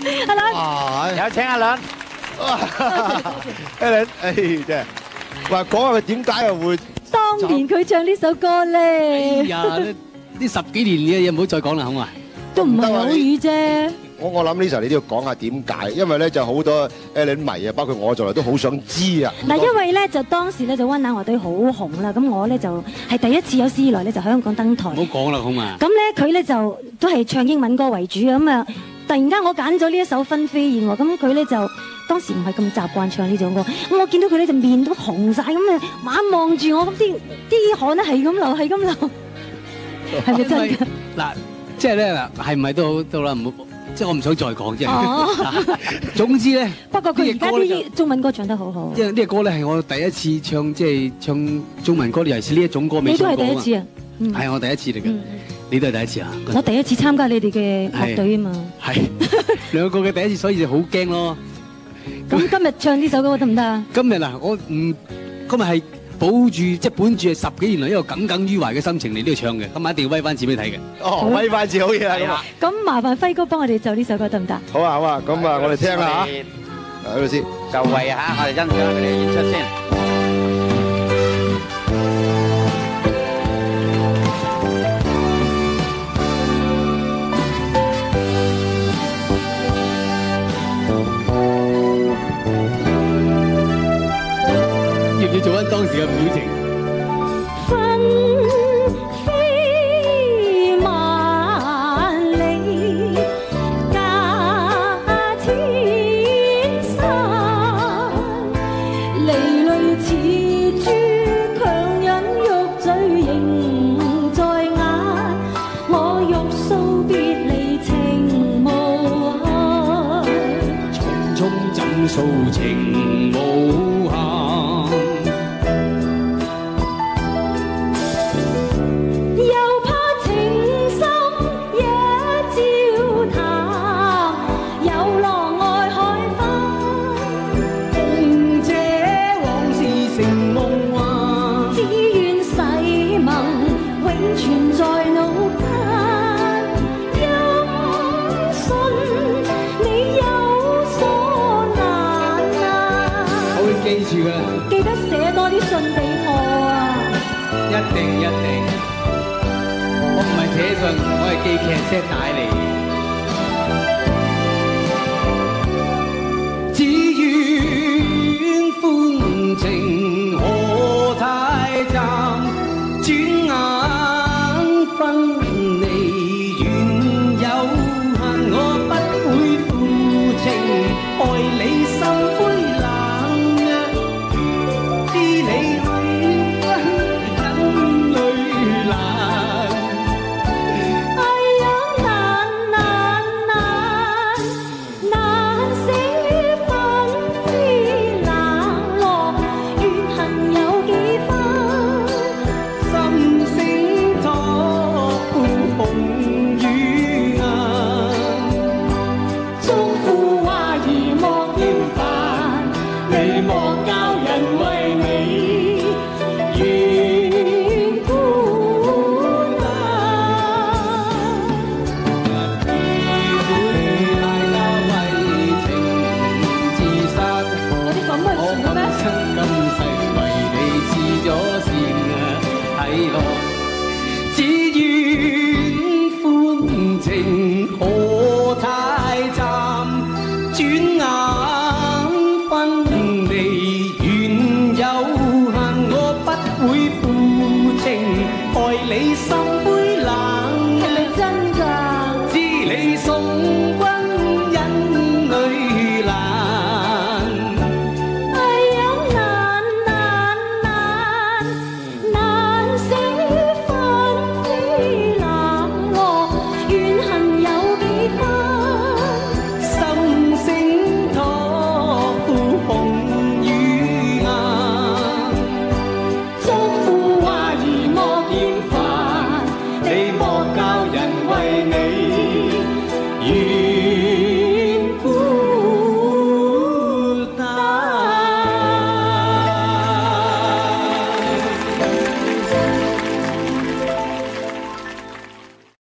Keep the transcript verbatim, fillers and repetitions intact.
阿倫， 有請阿倫。 阿倫，誒真係，話講下佢點解又會？ 當年佢唱呢首歌咧， 哎呀，呢呢十幾年嘅嘢唔好再講啦，好嘛？ 都唔係口語啫。 我我諗呢時候你都要講下點解，因為咧就好多 Alan 迷啊，包括我在內都好想知啊。 嗱，因為咧就當時咧就溫拿樂隊好紅啦，咁我咧就係第一次有史以來咧就香港登台。 唔好講啦，好嘛？ 咁咧佢咧就都係唱英文歌為主咁啊！突然間我揀咗呢一首《分飛燕》喎，咁佢咧就當時唔係咁習慣唱呢種歌，咁我見到佢咧就面都紅晒，咁啊猛望住我，咁啲啲汗咧係咁流，係咁流，係咪真㗎？ 嗱，即係咧嗱，係唔係都好都啦，唔好。即係我唔想再講啫。 哦。 總之咧， 不過佢而家啲中文歌唱得好好。 因為呢個歌咧係我第一次唱，即係唱中文歌，尤其是呢一種歌未唱過。 你都係第一次啊？ 係我第一次嚟嘅，你都係第一次啊？ 我第一次參加你哋嘅樂隊啊嘛。係。 兩個嘅第一次，所以就好驚咯。 咁今日唱呢首歌得唔得啊？ 今日嗱，我唔今日係。保住即係本住係十幾年來一個耿耿於懷嘅心情嚟呢度唱嘅，今晚一定要威翻字俾你睇嘅。 哦，威翻字好嘢啦咁啊！ 咁麻煩輝哥幫我哋奏呢首歌得唔得？ 好啊好啊，咁啊我哋聽下嚇，喺度先就位嚇，我哋欣賞佢哋嘅演出先。 要做翻當時嘅表情。 分飛萬里，隔千山，離淚似珠，強忍玉嘴仍在眼。我欲訴別離情無限， 匆匆怎訴情無限。 記得寫多啲信俾我啊！ 一定一定，我唔係寫信，我係寄劇 set 帶嚟。只願歡情何太暫，轉眼分離緣有限，我不會負情愛你心灰。 何太暫，轉眼